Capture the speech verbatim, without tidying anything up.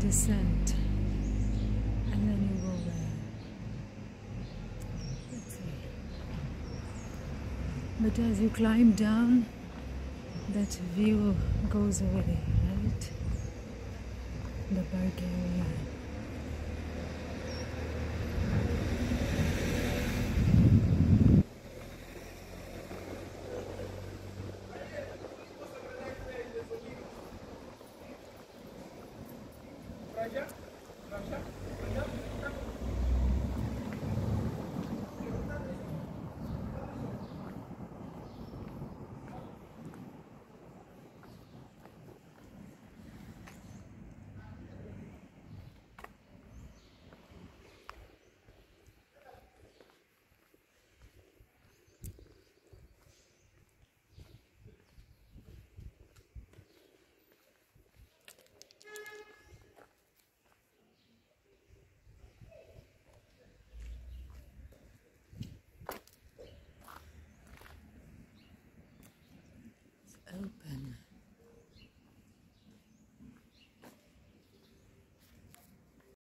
descent, and then you go there. Let's see. But as you climb down, that view goes away, right? The park area. Raja, Raja, Raja.